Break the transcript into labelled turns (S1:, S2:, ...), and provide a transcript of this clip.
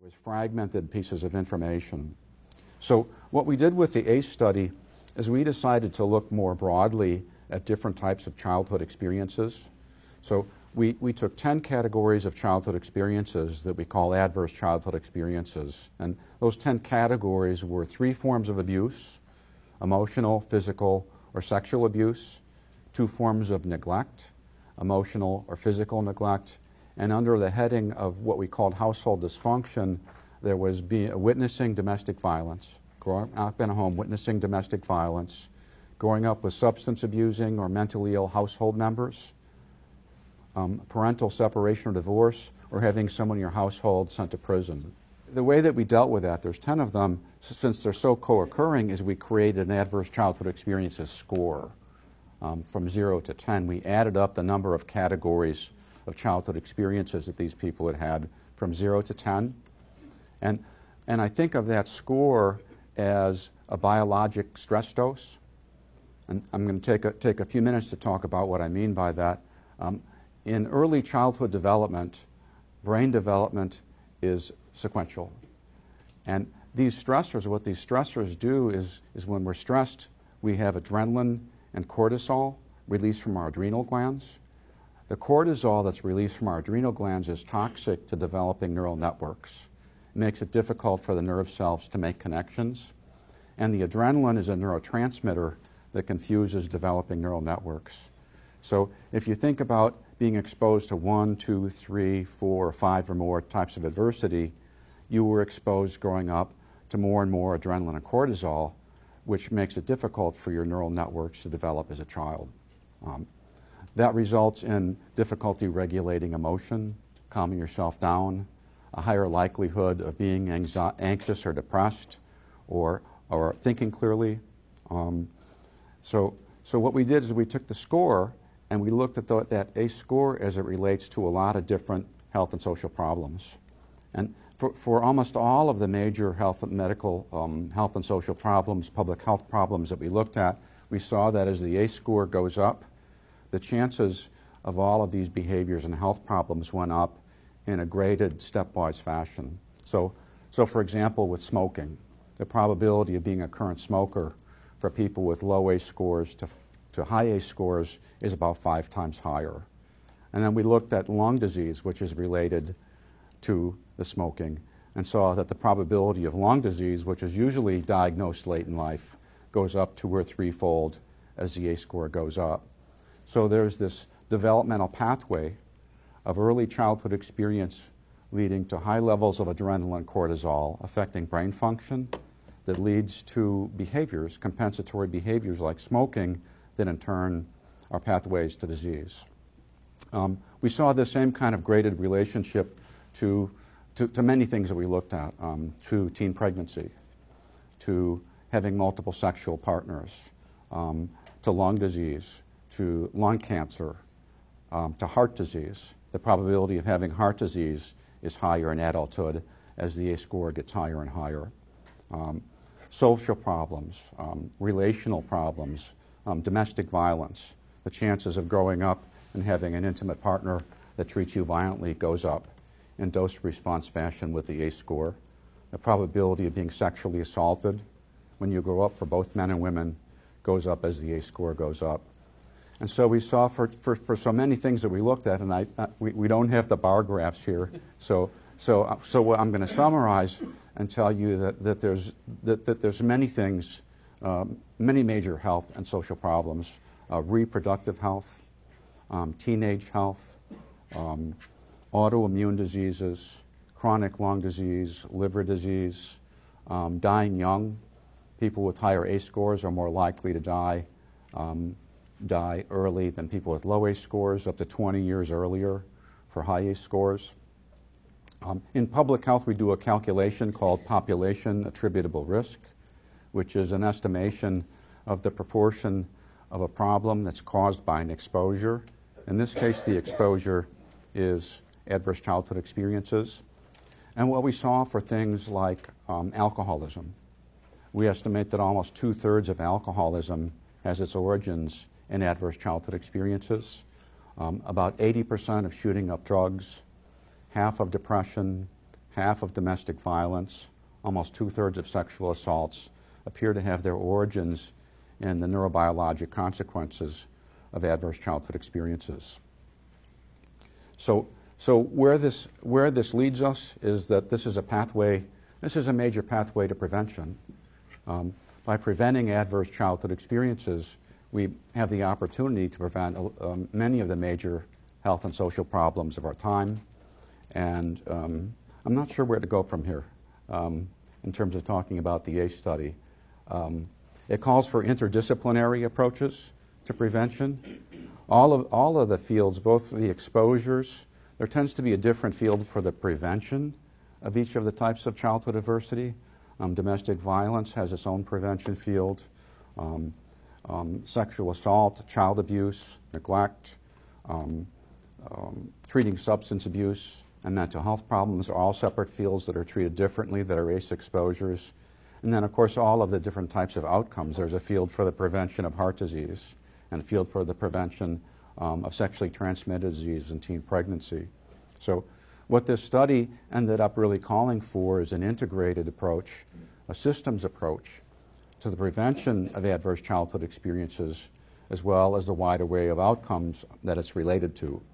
S1: Was fragmented pieces of information. So what we did with the ACE study is we decided to look more broadly at different types of childhood experiences. So we took 10 categories of childhood experiences that we call adverse childhood experiences. And those 10 categories were 3 forms of abuse: emotional, physical, or sexual abuse; 2 forms of neglect, emotional or physical neglect; and under the heading of what we called household dysfunction, there was witnessing domestic violence, growing up in a home witnessing domestic violence, growing up with substance abusing or mentally ill household members, parental separation or divorce, or having someone in your household sent to prison. The way that we dealt with that, there's 10 of them, since they're so co-occurring, is we created an adverse childhood experiences score. From 0 to 10, we added up the number of categories of childhood experiences that these people had had from 0 to 10. And I think of that score as a biologic stress dose. And I'm going to take a few minutes to talk about what I mean by that. In early childhood development, brain development is sequential. And these stressors, what these stressors do is when we're stressed, we have adrenaline and cortisol released from our adrenal glands. The cortisol that's released from our adrenal glands is toxic to developing neural networks. It makes it difficult for the nerve cells to make connections. And the adrenaline is a neurotransmitter that confuses developing neural networks. So if you think about being exposed to 1, 2, 3, 4, or 5 or more types of adversity, you were exposed growing up to more and more adrenaline and cortisol, which makes it difficult for your neural networks to develop as a child. That results in difficulty regulating emotion, calming yourself down, a higher likelihood of being anxious or depressed, or thinking clearly. So what we did is we took the score and we looked at that ACE score as it relates to a lot of different health and social problems. And for almost all of the major health and medical, health and social problems, public health problems that we looked at, we saw that as the ACE score goes up, the chances of all of these behaviors and health problems went up in a graded stepwise fashion. So for example, with smoking, the probability of being a current smoker for people with low ACE scores to high ACE scores is about 5 times higher. And then we looked at lung disease, which is related to the smoking, and saw that the probability of lung disease, which is usually diagnosed late in life, goes up 2- or 3-fold as the ACE score goes up. So there's this developmental pathway of early childhood experience leading to high levels of adrenaline and cortisol affecting brain function that leads to behaviors, compensatory behaviors like smoking, that in turn are pathways to disease. We saw the same kind of graded relationship to many things that we looked at, to teen pregnancy, to having multiple sexual partners, to lung disease, to lung cancer, to heart disease. The probability of having heart disease is higher in adulthood as the ACE score gets higher and higher. Social problems, relational problems, domestic violence. The chances of growing up and having an intimate partner that treats you violently goes up in dose-response fashion with the ACE score. The probability of being sexually assaulted when you grow up for both men and women goes up as the ACE score goes up. And so we saw for so many things that we looked at, and we don't have the bar graphs here, so what I'm going to summarize and tell you that there's many things, many major health and social problems, reproductive health, teenage health, autoimmune diseases, chronic lung disease, liver disease, dying young. People with higher ACE scores are more likely to die early than people with low ACE scores, up to 20 years earlier for high ACE scores. In public health, we do a calculation called population attributable risk, which is an estimation of the proportion of a problem that's caused by an exposure. In this case, the exposure is adverse childhood experiences. And what we saw for things like alcoholism, we estimate that almost 2/3 of alcoholism has its origins in adverse childhood experiences. About 80% of shooting up drugs, half of depression, half of domestic violence, almost 2/3 of sexual assaults appear to have their origins in the neurobiologic consequences of adverse childhood experiences. So where this leads us is that this is a pathway, this is a major pathway to prevention. By preventing adverse childhood experiences, we have the opportunity to prevent many of the major health and social problems of our time. And I'm not sure where to go from here in terms of talking about the ACE study. It calls for interdisciplinary approaches to prevention. All of the fields, both the exposures, there tends to be a different field for the prevention of each of the types of childhood adversity. Domestic violence has its own prevention field. Sexual assault, child abuse, neglect, treating substance abuse, and mental health problems are all separate fields that are treated differently, that are ACE exposures. And then, of course, all of the different types of outcomes. There's a field for the prevention of heart disease and a field for the prevention of sexually transmitted disease and teen pregnancy. So what this study ended up really calling for is an integrated approach, a systems approach to the prevention of adverse childhood experiences, as well as the wide array of outcomes that it's related to.